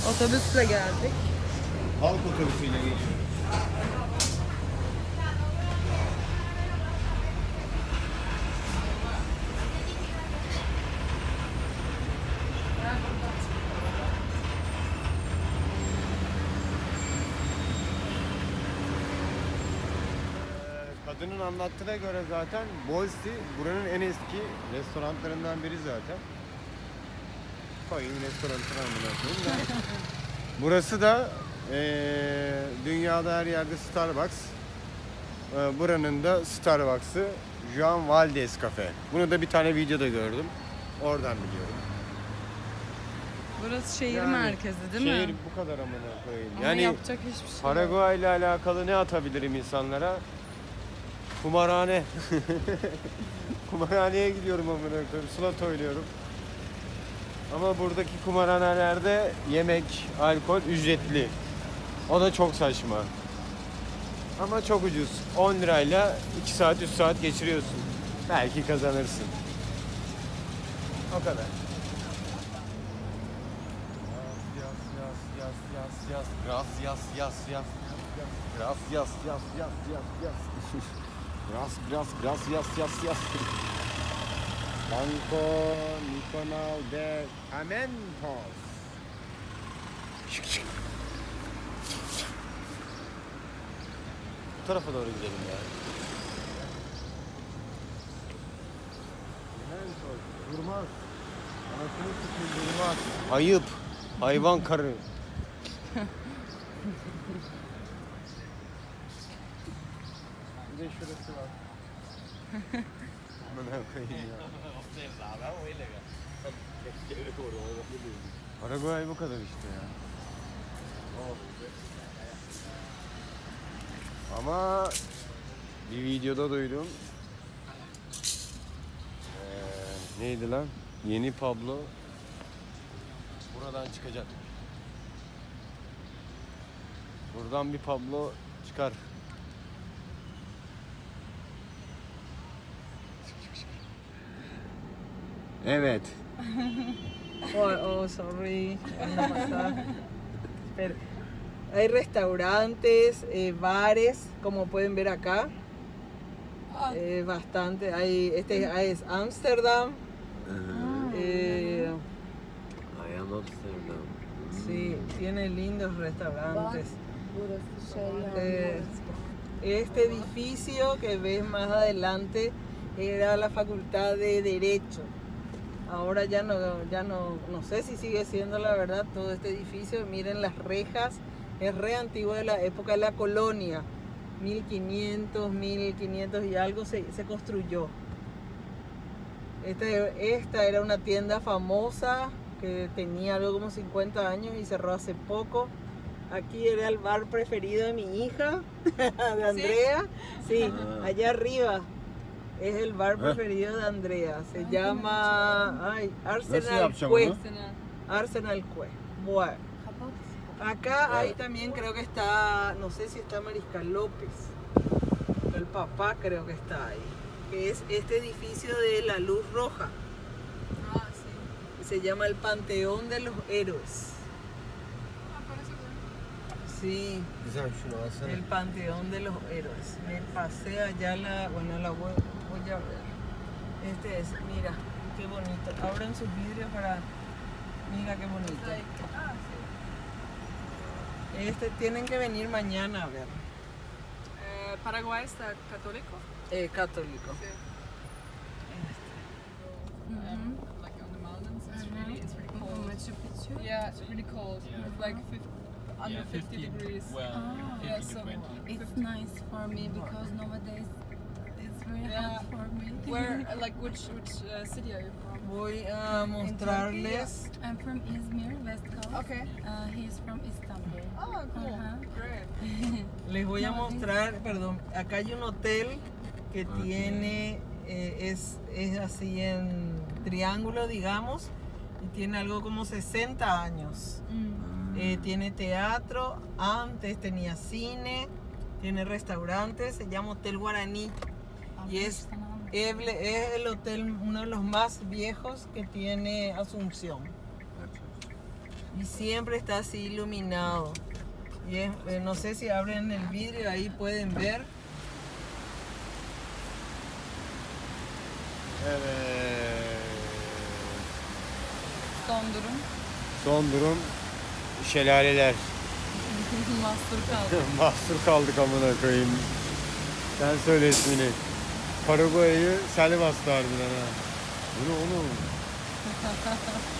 Otobüsle geldik. Halk otobüsüyle geliyor. Kadının anlattığına göre zaten Boise buranın en eski restoranlarından biri zaten. Koyun restoranına amına koyayım da. Burası da dünyada her yerde Starbucks. Buranın da Starbucks'ı Juan Valdez Cafe. Bunu da bir tane videoda gördüm. Oradan biliyorum. Burası şehir Yani, merkezi değil mi? Şehir bu kadar amına koyayım. Ama Yani yapacak hiçbir şey yok. Paraguay ile alakalı ne atabilirim insanlara? Kumarhane. Kumarhaneye gidiyorum amına koyayım. Slot oynuyorum. Ama buradaki kumarhanelerde yemek, alkol ücretli. O da çok saçma. Ama çok ucuz. 10 lirayla 2 saat 3 saat geçiriyorsun. Belki kazanırsın. O kadar. Gracias. Banco Nicanor de Amentos. Bu tarafa doğru gidelim ya. Durmaz. Anasını sıkıyım durmaz. Ayıp. Hayvan karı. Bir de şurası var. Bana koyayım ya. Paraguay bu kadar işte ya. Ama bir videoda duydum. Neydi lan? Yeni Pablo buradan çıkacak. Buradan bir Pablo çıkar. Evet. Oh, sorry. Espera. Hay restaurantes, bares, como pueden ver acá. Bastante. Este es Ámsterdam. I am Amsterdam. Sí, tiene lindos restaurantes. Burası şey Este edificio que ves más adelante era la Facultad de Derecho. Ahora ya no sé si sigue siendo la verdad todo este edificio. Miren las rejas, es re antiguo de la época de la colonia. 1500 y algo se construyó. Esta era una tienda famosa que tenía algo como 50 años y cerró hace poco. Aquí era el bar preferido de mi hija, de Andrea. Sí, allá arriba es el bar preferido de Andrea. Se llama Arsenal Quay. Arsenal Quay. Bueno. Acá ahí también creo que está, no sé si está Mariscal López. El papá creo que está ahí. Que es este edificio de la Luz Roja. Se llama el Panteón de los Héroes. Sí, el Panteón de los Héroes. Me pasé allá la voy a ver. Este es, mira, qué bonito. Abran sus vidrios para, mira qué bonito. Este tienen que venir mañana a ver. Paraguay está católico. Católico. Sí. Like on the mountains, it's really cold. Machu Picchu? Yeah, it's really cold. It's like under 50 degrees. Well, Yeah, so it's nice for me because nowadays it's very hot for me. Where, like, which city are you from? Voy a mostrarles. I'm from Izmir, West Coast. Okay. He's from Istanbul. Oh, cool. Great. Les voy a mostrar, perdón, acá hay un hotel que tiene, es así en triángulo, digamos, y tiene algo como 60 años. Tiene teatro, antes tenía cine, tiene restaurantes, se llama Hotel Guaraní y es el hotel, uno de los más viejos que tiene Asunción. Y siempre está así iluminado. Y es, no sé si abren el vidrio, ahí pueden ver. Evet. Son durum. Son durum şelaleler. Mahsur kaldı. Mahsur kaldık amına koyayım. Sen söyle ismini. Paraguay'ı sel bastı harbiden ha. Bu ne oğlum?